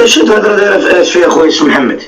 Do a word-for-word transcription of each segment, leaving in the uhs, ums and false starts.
كاش الهضره دايره في اش فيها خويا سي محمد؟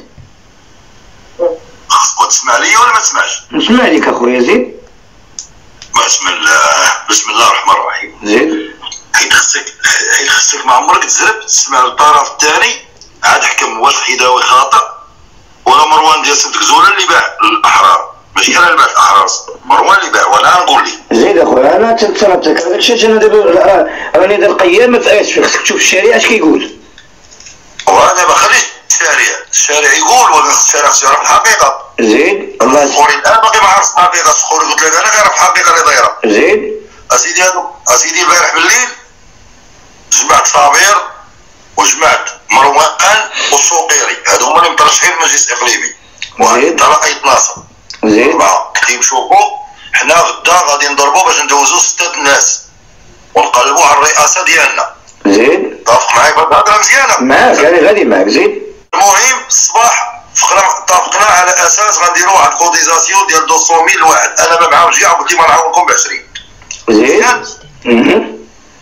خصك تسمع ليا ولا ما تسمعش؟ نسمع لك اخويا زيد. بسم الله بسم الله الرحمن الرحيم. زيد. حيت خصك حيت خصك ما عمرك تزرب تسمع الطرف الثاني عاد حكم واش حيداوي خاطئ ولا مروان ديال سنت كزوله اللي باع الاحرار، ماشي انا اللي باع الاحرار، مروان اللي باع وانا نقول لك. زيد اخويا انا تنصرفك هذاك الشيء انا دابا راني دار قيامه في اسفي، خصك تشوف الشارع اش كيقول. وهذا دابا خلي الشارع الشارع يقول ولا الشارع خصو يعرف الحقيقه. زيد الله سخوري الان باقي ما عرفش الحقيقه، سخوري قلت لك انا كنعرف الحقيقه اللي دايره. زيد اسيدي هادو اسيدي البارح بالليل جمعت صابير وجمعت مروان والسوقيري، هادو هما اللي مترشحين للمجلس الاقليمي، وهاد طلقه يتناصر. زيد أربعة كي نشوفوا حنا غدا غادي نضربوا باش ندوزوا ستة الناس ونقلبوا على الرئاسه ديالنا. زيد اتفق معايا بهاد الهضره مزيانه؟ معاك انا غادي معاك. زيد المهم الصباح فخرا اتفقنا على اساس غنديروا واحد الكوتيزاسيون ديال مئتين ألف لواحد، انا ما معاهمش كاع قلت لي ما نعاونكم ب عشرين. زيد اها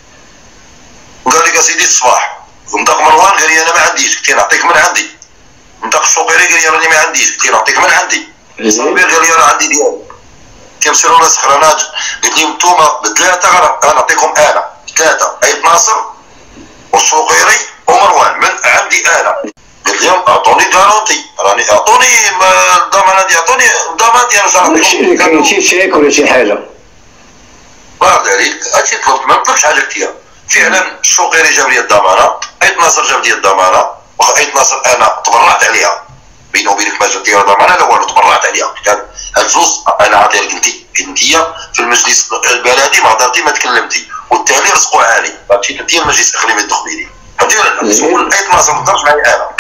وقال لك اسيدي الصباح نطق مروان قال لي انا ما عنديش، قلت له نعطيك من عندي. نطق السوقيري قال لي راني ما عنديش، قلت له نعطيك من عندي. صابر قال لي راه عندي ديالي. كيمسيروا ناس سخرانات قلت لهم نتوما بثلاثه غنعطيكم انا ثلاثه، ايت ناصر والسوقيري ومروان من عندي انا. قلت لهم اعطوني كارونتي، راني اعطوني الضمانه دي، اعطوني الضمان ديال واش نعطيكم. ماشي كاين شي شيك ولا شي حاجه. بارد عليك هادشي طلبت، ما نطلبش حاجه كثيره. فعلا السوقيري جاب لي الضمانه، ايت ناصر جاب لي الضمانه، واخا ايت ناصر انا تبرعت عليها بيني وبينك ما جات لي ضمانه لا والو، تبرعت عليها. قلت هاد الفلوس انا عاطيها لك انت انت في المجلس البلدي ما هضرتي ما تكلمتي، والثاني رزقوها لي فهمتي، انت المجلس الاقليمي تدخلي لي فهمتي ولا لا؟ سول ايت ناصر ما هضرش معايا انا،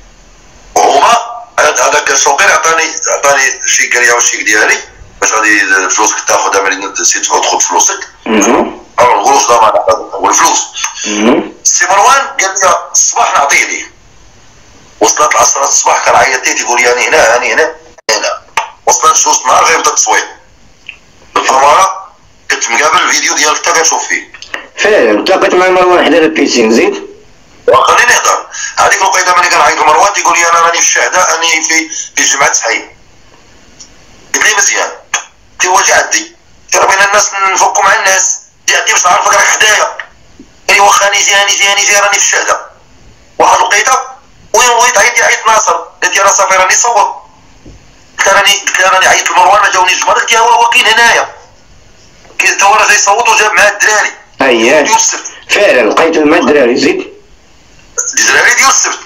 وهما هذاك السوقيري عطاني عطاني الشيك ديالي والشيك ديالي باش غادي فلوسك تاخذها من نسيت تاخذ فلوسك. ما نقولوش ضمان والفلوس. سي مروان قال لي الصباح نعطيه ليه. وصلت العصر الصباح كان عيط لي تيقول لي انا هنا انا هنا هنا. وصلت جوج نهار غير بدا التصويت. بالفرماره كنت مقابل الفيديو ديالك حتى كنشوف فيه. فعلا تلاقيت مع مروان حدا البيسين. زيد خليني نهضر. هذيك الوقيته ملي كنعيط لمروان تيقول لي انا راني في الشهداء، راني في في جمعة سحيم. قلت لي مزيان، قلت له واش عندي؟ راه بين الناس نفكوا مع الناس، عندي باش نعرفك راك حدايا. قال لي واخا نيجي نيجي نيجي راني في الشهداء. واحد الوقيته وين بغيت عيط لي عيط ناصر، قالت لي راه صافي راني صوت. قلت لها راني قلت لها راني عيط لمروان ما جاونيش الجمهور، قلت لها هو هو كاين هنايا كاين تا هو راه جاي يصوت وجاب معاه الدراري. اييه ديال السبت فعلا لقيت مع الدراري. زيد الدراري ديال السبت.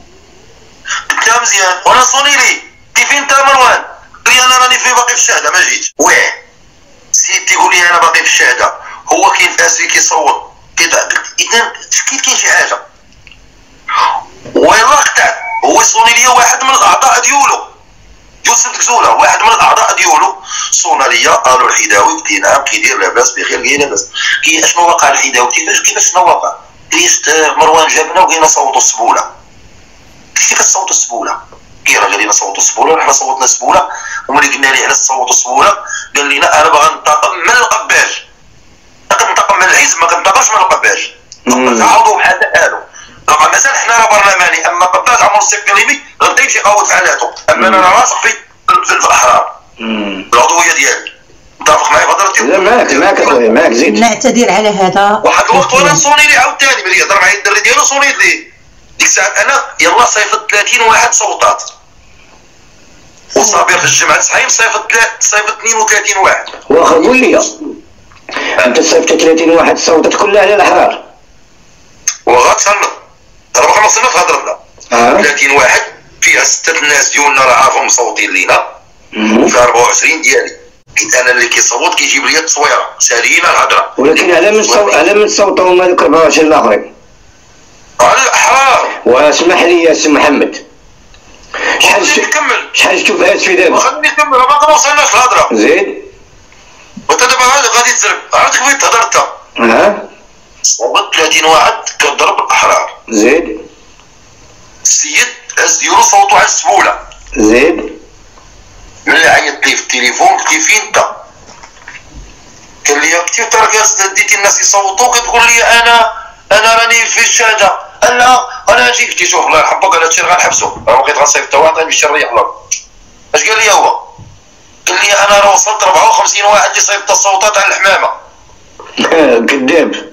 قلت لها مزيان وانا صوني لي قلت فين انت مروان؟ قال لي انا راني في باقي في الشهاده ما جيتش. واه سيد تيقول لي انا باقي في الشهاده، هو كاين في اسفي كيصوت كيضحك. اذا اكيد كاين شي حاجه. ويلا قطعت هو يصوني لي واحد من الاعضاء ديالو يوسف كزوله، واحد من الاعضاء ديالو صونا ليا قالوا الحيداوي. قلت له نعم كيدير لاباس بخير كاين لاباس. كي اشنو وقع الحيداوي؟ كيفاش كيفاش شنو وقع؟ قلت مروان جابنا وبغينا نصوتوا السبوله. قلت له كتصوتوا السبوله؟ كي راه قال لنا صوتوا السبوله، حنا صوتنا السبوله وملي قلنا ليه علاش صوتوا السبوله قال لنا انا باغي ننتقم من القباج. كنتقم من العز ما كنتقمش من القباج. تعاودوا بحال حالو. راه مازال حنا راه برلماني، اما قباج عمر الاقليمي غادي يمشي يقاود فعالاته، اما انا راه راسخ في في الاحرار العضويه ديالي. متفق معايا بهضرتي؟ لا معاك معاك اخويا معاك. زيد نعتذر على هذا. واحد الوقت وانا نصوني لي عاوتاني ملي يهضر معايا الدري ديالو صونيت ليه. ديك الساعه انا يلاه صيفط ثلاثين واحد صوتات، وصابر في الجمعة سحيم صيفط صيفط اثنين وثلاثين واحد. واخا قول لي انت صيفط ثلاثين واحد صوتات كلها على الاحرار وغتسنى راه باقي ما وصلنا في هضرتنا. ثلاثين واحد فيها ستة الناس ديالنا راه عارفهم مصوتين لينا، وفيها أربعة وعشرين ديالي. حيت انا اللي كيصوت كيجيب لي التصويره سالينا الهضره. ولكن على من صوت على من صوتوا هما ذوك أربعة وعشرين الاخرين؟ على الاحرار. واسمح لي يا سي محمد، شحال نكمل شحال شفتو في اسفي دابا؟ خليني نكمل راه باقي ما وصلناش الهضره. زيد وانت دابا غادي تزرب، عرفتك بغيت تهضر انت. ها صوبت ثلاثين واحد كضرب الاحرار. زيد السيد هز ديالو صوتوا على السبوله. زيد ملي عيطت لي في التليفون قلت لي فين انت؟ قال لي كنتي انت راه جالس ديتي الناس يصوتوا كتقول لي انا انا راني في الشهاده. لا انا ماشي قلت شوف الله يرحمك قال هادشي غنحبسو راه بغيت غنصيفط واحد غنمشي نريح الله. اش قال لي هو؟ قال لي انا راه وصلت أربعة وخمسين واحد اللي صيفط الصوتات على الحمامه. كذاب.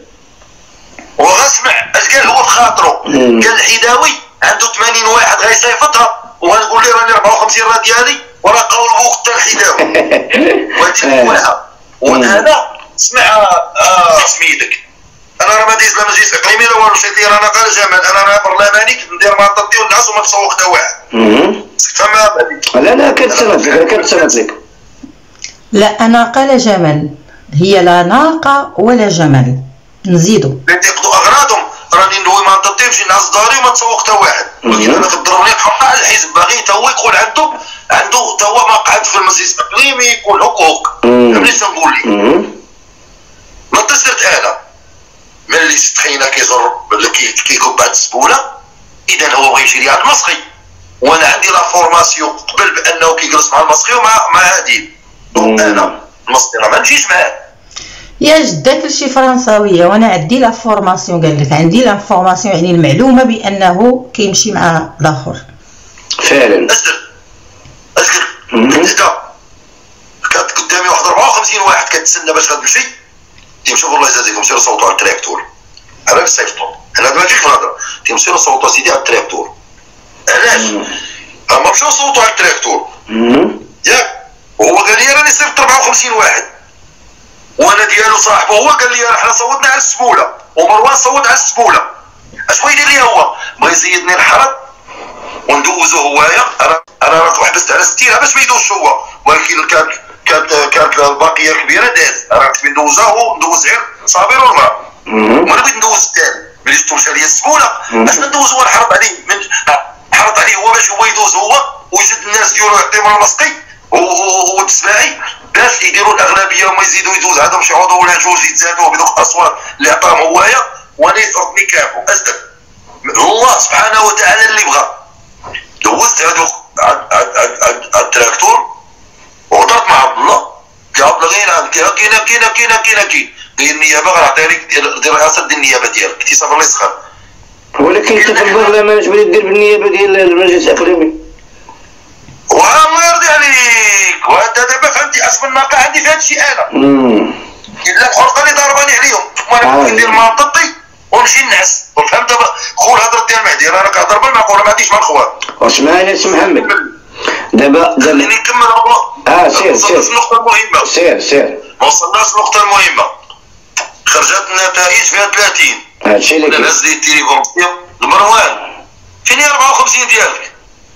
وغسمع اش قال هو بخاطرو، قال الحداوي عنده ثمانين واحد غيصيفطها وغنقول لي راني أربعة وخمسين راه ديالي وراه قول بوك حتى الحداوي. وهادي الاولها. وانا اسمع آه سميتك انا راه ما دايز لا مجلس اقليمي لا والو شي دير انا قال جمال انا راه برلماني ندير معطلتي والناس وما تسوق حتى واحد. تمام. لا لا كتسند لك كتسند لك. لا انا قال جمال هي لا ناقه ولا جمل نزيدو. اللي يقضوا اغراضهم راني ندوي معطلتي نمشي نعس داري وما تسوق حتى واحد. ولكن انا كضربني تحقق على الحزب باغي تا هو يكون عنده عنده تا هو مقعد في المجلس الاقليمي يكون هكوك. فهمتني تنقول لي؟ ما تصيرت انا ملي ستخينا كيزر كيكب بعد السبوله اذا هو بغى يمشي لي على المسقي وانا عندي لا فورماسيون قبل بانه كيجلس مع المسقي ومع مع هادي. دونك انا المسقي راه ما نمشيش معاه. يا جدك كلشي فرنساويه وانا عندي لا فورماسيون قال لك عندي لا فورماسيون يعني المعلومه بانه كيمشي مع الاخر. فعلا. اسكت اسكت انت كانت قدامي واحد أربعة وخمسين واحد كتسنى باش غتمشي تيمشيو والله يجازيكم سيروا صوتوا على التراكتور على السيفطو انا ما جيتش نهضر تيمشيو صوتوا سيدي على التراكتور. علاش؟ اما مشاو صوتوا على التراكتور ياك وهو قال لي راني صيفط أربعة وخمسين واحد وانا ديالو صاحبه هو قال لي حنا صوتنا على السبوله ومروان صوت على السبوله. اش بغا يدير لي هو؟ بغا يزيدني الحرب وندوزو هوايا. انا انا راه حبست على ستين باش ما يدوزش هو ولكن كانت كانت كانت الباقيه كبيره داز راه كنت ندوزها ندوز غير صابر والمراه وانا بغيت ندوز الثاني ملي شفتو مشى ليا السبوله اش ندوز هو نحرط عليه حرط عليه هو باش هو يدوز هو ويزيد الناس ديالو يعطيهم المسقي والتسباعي باش يديروا الاغلبيه وما يزيدوا يدوز عندهم شي عضو ولا جوج يتزادوا بدوك الاصوات اللي عطاهم هوايا وانا يفرضني كافو. اسد الله سبحانه وتعالى اللي بغى دوزت هذوك على التراكتور وهضرت مع عبد الله قال عبد الله غير عندك كاينه كاينه كاينه كاينه كاين ديال النيابه غنعطيها لك ديال رئاسه ديال النيابه ديالك قلت صافي الله يسخر. ولكن انت في البرلمان اش بغيتي دير بالنيابه ديال المجلس الاقليمي؟ والله يرضي عليك وانت دابا فهمتي اسم الناقه عندي في هذا الشيء انا. الا الحرقه اللي ضرباني عليهم وانا ممكن ندير منطقتي ونمشي نعس وفهمت دابا خو الهضره ديال مهدي انا كنهضر بالمعقوله ما عنديش مع الخوان. واسمعني سي محمد دابا دابا خليني نكمل اه سير سير النقطه المهمه سير سير ما وصلناش النقطه المهمه. خرجت النتائج فيها ثلاثين هادشي اللي انا هز لي التليفون لمروان فين هي أربعة وخمسين ديالك؟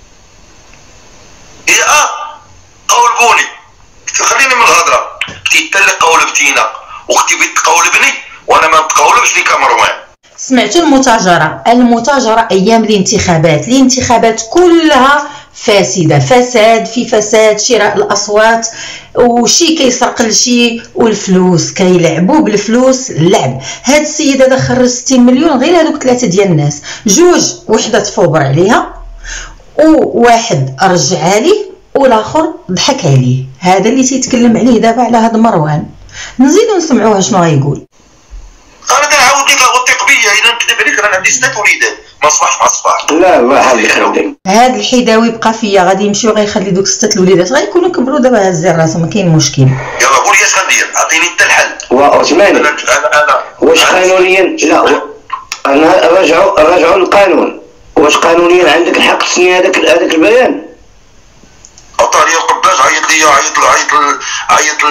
هي اه قولبوني قلت خليني من الهضره قلت حتى اللي قولبتينا واختي بغيت تقولبني وانا ما نتقولبش ليك مروان. سمعتوا المتاجره المتاجره ايام الانتخابات الانتخابات كلها فاسده فساد في فساد شراء الاصوات وشي كيسرق لشي والفلوس كيلعبوا بالفلوس اللعب. هاد السيد هذا خرج ستين مليون غير هذوك ثلاثه ديال الناس جوج وحده تفوبر عليها وواحد رجع ليه والاخر ضحك عليه. هذا اللي تيتكلم عليه دابا على هذا مروان. نزيدو نسمعوه شنو غايقول. انا كنعاود لك غوثق بيا الا نكذب عليك راه عندي سته وليدات ما صباحش مع الصباح. لا الله يخليك هاد الحداوي بقى فيا غادي يمشيو غيخلي دوك سته الوليدات غيكونوا كبروا دابا هازين راسهم ما كاين مشكل. يلا قول لي اش غندير عطيني انت الحل. واسمعني انا انا واش قانونيا لا انا رجعوا رجعوا للقانون واش قانونيا عندك الحق تسني هذاك هذاك البيان؟ عطاني القباش عيط لي عيط عيط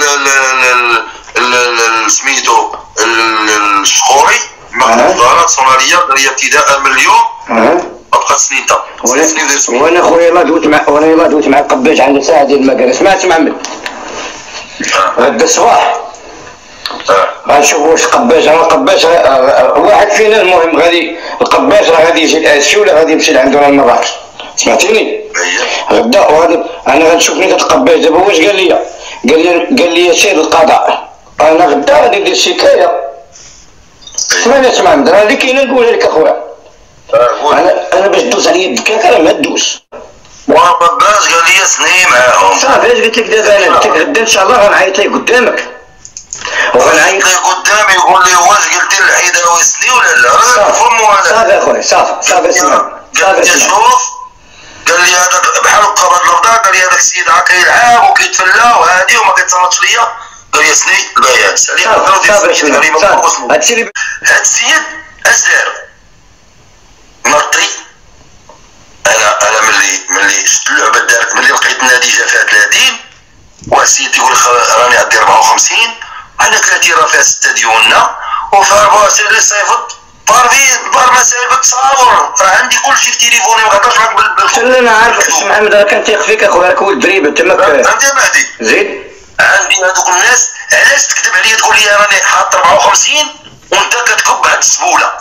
عيط سميتو الشخوري مكتب وزارات صناعيه قريه ابتداء من اليوم بقى سنين تا وانا خويا يلاه دوت مع وانا يلاه دوت مع القباش عنده ساعه ديال المكان. سمعت محمد غدا الصباح غنشوف واش القباش راه القباش واحد فينا المهم غادي القباش راه غادي يجي لاسيي ولا غادي يمشي لعندنا لمراكش. سمعتيني؟ غدا وغادي انا غنشوف نيت القباش دابا واش قال لي قال لي قال لي سير القضاء انا غدا غادي ندير شكايه. سمعني سي محمد راه اللي كاينه نقولها لك اخويا انا انا باش دوز عليا الدكاكه راه ما دوز وقباش قال لي سني معاهم صافي اش قلت لك دابا انا قلت لك غدا ان شاء الله غنعيط لك قدامك وانا قدامي يقول لي واش قلت الحيداوي سني ولا لا؟ فهموا انا صافي اخويا صافي صافي اسمع صافي شوف قال لي هذاك بحال قبض الرضا، قال لي هذاك السيد راه كيلعب وكيتفلى وهادي وما كيتصنتش ليا. قال لي سني البيات سالي هادشي اللي هاد السيد اش دار نطري. انا انا ملي ملي شفت اللعبه دارت، ملي لقيت النادي جا فيها ثلاثين والسيد يقول راني عندي أربعة وخمسين، انا ثلاثين راه فيها ستة ديالنا، وفي أربعة وعشرين اللي صيفط بارفي بار مسائل بالتصاور، راه عندي كلشي في تليفوني، ما كنهضرش معاك بالخوف. لا انا عارف السي محمد راه كنتيق فيك اخويا، راك ولد دريبه تماك. عندي مهدي زيد عندي هذوك الناس علاش تكذب عليا تقول لي راني حاط أربعة وخمسين وانت كتكب هاد السبوله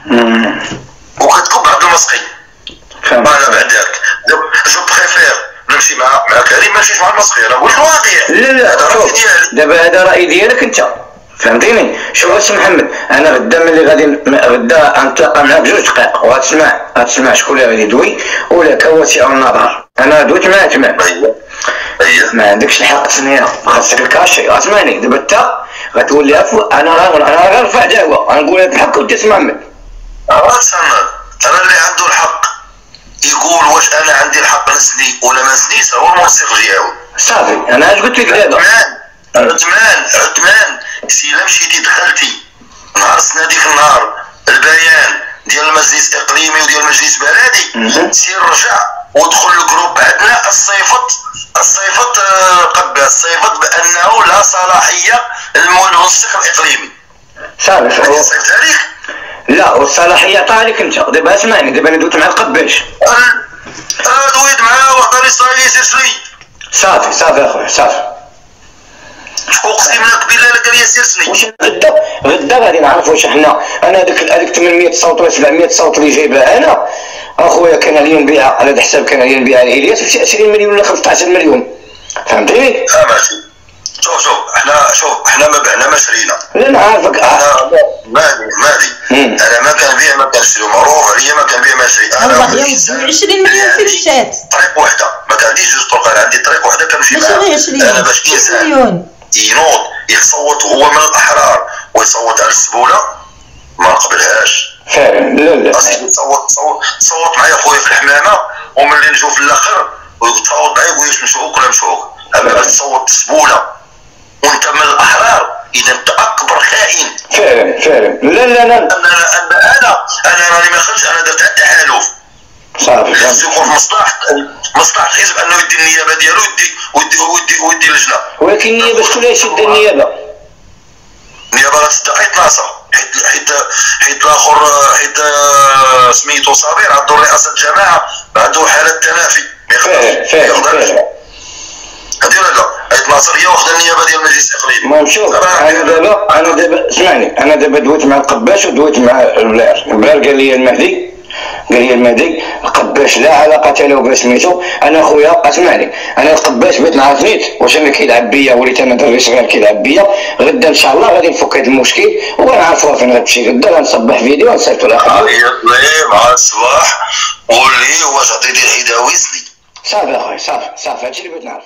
وكتكب هاد المسقي. انا بعد ذاك جو بريفير نمشي مع مع كريم، ما نمشيش مع المسقي. انا نقول الواقع. لا لا هذا راي ديالي، دابا هذا راي ديالك انت، فهمتيني؟ شوف السي محمد، انا غدا ملي غادي غدا غنتلاقى معاك بجوج دقائق وغتسمع غتسمع شكون اللي غادي يدوي ولك هو سي النظر. انا دويت معاه تما. اييه ما عندكش الحق تسنيه، خاصك الكاشي. غتسمعني دابا انت غتولي عفو. انا راه انا غنرفع دعوه غنقول لك الحق وانت تسمع مني. انا اللي عنده الحق يقول واش انا عندي الحق نسني ولا ما نسنيش، هو الموثق ديالو. صافي انا اش قلت لك دابا؟ عثمان عثمان سي الا مشيتي دخلتي نهار ديك النهار البيان ديال المجلس الاقليمي وديال المجلس البلدي، سير رجع ودخل الجروب عندنا الصيفط الصيفط قباس صيفط بانه لا صلاحيه للمنسق الاقليمي. صافي هو صيفط عليك؟ لا والصلاحيه طالك انت. دابا اسمعني، دابا انا دويت مع القباش. انا دويت معاه وعطاني صايلي سير لي. صافي صافي اخويا صافي. اقسم لك بالله قال لي سير سني. واش غدا غدا غادي نعرفوا واش حنا انا هذيك هذيك ثمانمية صوت ولا سبعمية صوت اللي جايبها انا اخويا كان عليا نبيعها على هذا الحساب، كان عليا نبيعها لإلياس ب عشرين مليون ولا خمسطاش مليون، فهمتيني؟ اه ماشي. شوف شوف احنا شوف احنا ما بعنا ما شرينا. لا نعرفك. انا مالي مالي انا ما كنبيع ما كنشري، معروف عليا ما كنبيع ما شري. انا عشرين مليون في الشات طريق وحده، ما كنديش جوج طرق، انا عندي طريق وحده كنمشي معاها. انا باش انسان ينوض يصوت هو من الاحرار ويصوت على السبوله ما نقبلهاش فعلا. لا لا صوت صوت صوت معايا خويا في الحمامه، وملي نشوف الاخر ويتصوت معايا يقول لي مشوك ولا مشوك. اما باش تصوت السبوله وانت من الاحرار اذا انت اكبر خائن. فعلا فعلا. لا لا لا انا انا انا انا راني ما خرجتش، انا درت تحالف. صافي خاص يكون في مصلحه مصلحه الحزب انه يدي النيابه ديالو ويدي ويدي ويدي ويدي اللجنه. ولكن النيابه شكون اللي يشد النيابه؟ النيابه غتشد حيت ناصر، حيت حيت حيت الاخر حيت سميتو صابر عنده رئاسه الجماعه عنده حاله تنافي ما يقدرش. فعلا فعلا. هادي ولا لا؟ حيت ناصر هي واخده النيابه ديال المجلس الاقليمي. ما شوف انا دابا انا دابا اسمعني، انا دابا دويت مع القباش ودويت مع البلار. البلار قال لي المهدي قال لي المهدي القباش لا علاقه له بسميتو. انا خويا اسمعني، انا القباش بغيت نعرف نيت واش انا كيلعب بيا وليت انا دري صغير كيلعب بيا. غدا ان شاء الله غادي نفك هذا المشكل وغنعرفوها فين غتمشي. غدا غنصبح فيديو ونصيفطو لها. يطلع مع الصباح قول لي واش عطيتي الحداوي سني. صافي اخويا صافي صافي هادشي اللي بغيت نعرف.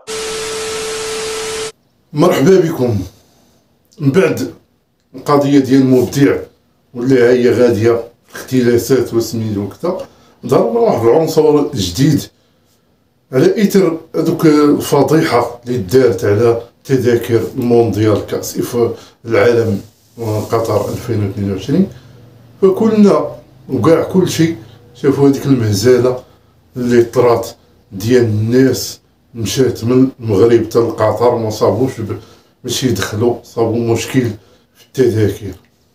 مرحبا بكم. من بعد القضيه ديال المبدع ولا هي غاديه اختلاسات وسميتو وكذا، ضربنا واحد العنصر جديد على اثر هذوك الفضيحه اللي دارت على تذاكر المونديال كاس العالم قطر ألفين واثنين وعشرين. فكلنا وكاع كلشي شافوا هذيك المهزله اللي طرات ديال الناس مشات من المغرب حتى لقطر ما صابوش باش يدخلوا، صابوا مشكل في التذاكر.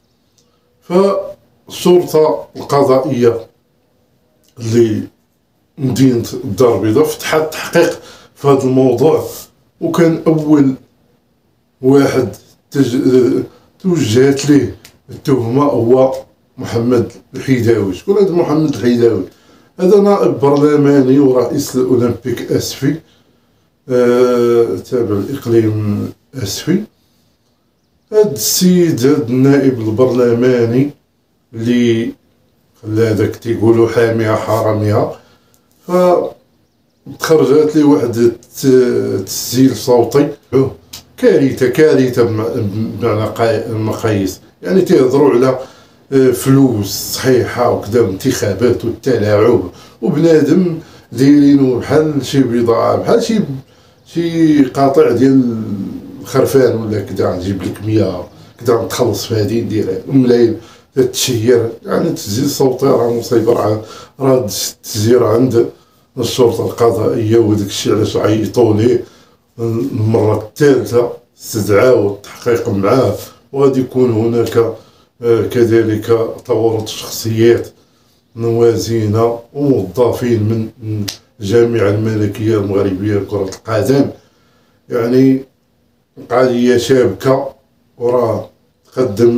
فالشرطه القضائيه اللي مدينه الدار البيضاء فتحت التحقيق في هذا الموضوع، وكان اول واحد تج... توجهت ليه التهمه هو محمد الحيداوي. شكون هذا محمد الحيداوي؟ هذا نائب برلماني ورئيس الاولمبيك اسفي آه، تابع الاقليم اسفي. هذا السيد هذا النائب البرلماني اللي خلى هذاك تيقولوا حاميها حراميها، فتخرجت لي واحد التسجيل صوتي كارثه كارثه بمعنى المقاييس. يعني تيهضروا على فلوس صحيحه وكذا، انتخابات والتلاعب، وبنادم دايرينو بحال شي بضاعه، بحال شي شي قاطع ديال الخرفان ولا كذا، نجيب لك مية كذا نتخلص في هذه نديرها ملايين تتشير. يعني التسجيل الصوتي راه مصيبه، راه راه التسجيل عند الشرطه القضائيه، وداك الشيء علاش عيطوا ليه المره الثالثه استدعاو التحقيق معاه، وغادي يكون هناك كذلك تورط شخصيات موازينه وموظفين من الجامعه الملكيه المغربيه لكره القدم. يعني قضيه شابكه، وراه تقدم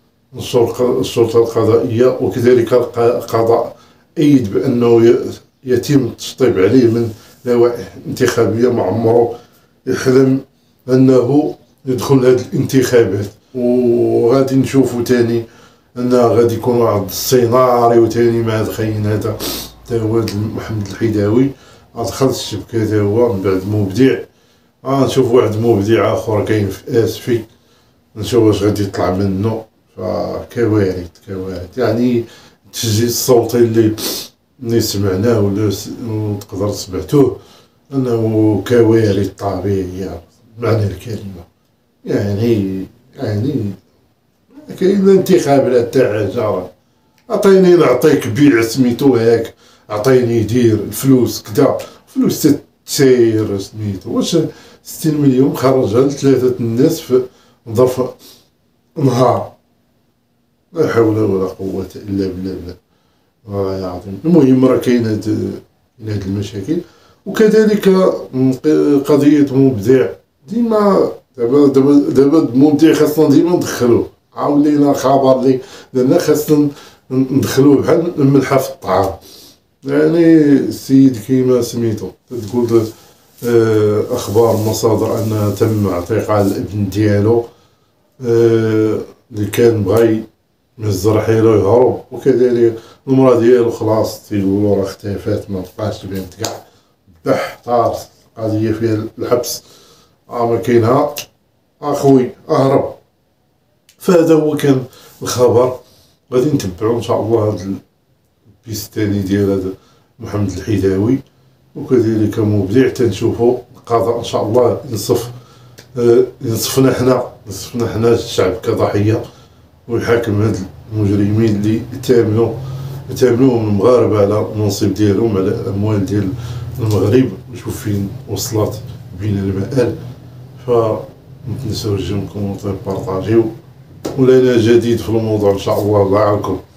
الشرطه القضائيه وكذلك القضاء ايد بانه يتم التشطيب عليه من لوائح انتخابيه. ما عمره يحلم انه يدخل هذه الانتخابات. وغادي نشوفوا تاني ان غادي يكون واحد السيناريو تاني مع هذا الخاين هذا تا هو محمد الحيداوي، دخل الشبكه تا هو من بعد مبدع. غنشوف واحد مبدع اخر كاين في اسفي، نشوف واش غادي يطلع منه. فكوارث كوارث. يعني التسجيل الصوتي اللي اللي سمعناه ولا تقدر سمعتوه انه كوارث طبيعيه بمعنى الكلمه. يعني يعني كاين الانتخابات تاع حاجه، عطيني نعطيك بيع سميتو هاك، عطيني دير الفلوس كدا، فلوس تسير سميتو. واش ستين مليون خرجها لثلاثه الناس في ظرف نهار؟ لا حول ولا قوه الا بالله. والله العظيم. المهم راه كاين هاد هاد المشاكل. وكذلك قضيه مبدع، ديما دابا دابا دابا مبدع خاصنا ديما ندخلوه. عاولينا خبر لي درنا خاصنا ندخلوه بحال الملحه في الطعام. يعني السيد كيما سميتو تقول آه اخبار مصادر ان تم اعتقال الابن ديالو آه اللي كان بغى يهز رحيلو يهرب، وكذلك المراه ديالو خلاص تيقولوا راه اختفات ما بقاش بينت كاع، بح طار قضيه فيها الحبس. اه ما كاينها اخوي اهرب. فهذا هو كان الخبر. غادي نتبعو ان شاء الله هذا البيس الثاني ديال هذا محمد الحيداوي، وكذلك مبدع تنشوفو القضاء ان شاء الله ينصف آه ينصفنا حنا ينصفنا حنا الشعب كضحيه، ويحاكم هاد المجرمين اللي يتامنوا يتامنوا المغاربه على المنصب ديالهم، على الاموال ديال المغرب. وشوف فين وصلت بين المآل. ف متنساوش ديروا كومونتير بارطاجيو، ولنا جديد في الموضوع ان شاء الله. الله يعاونكم.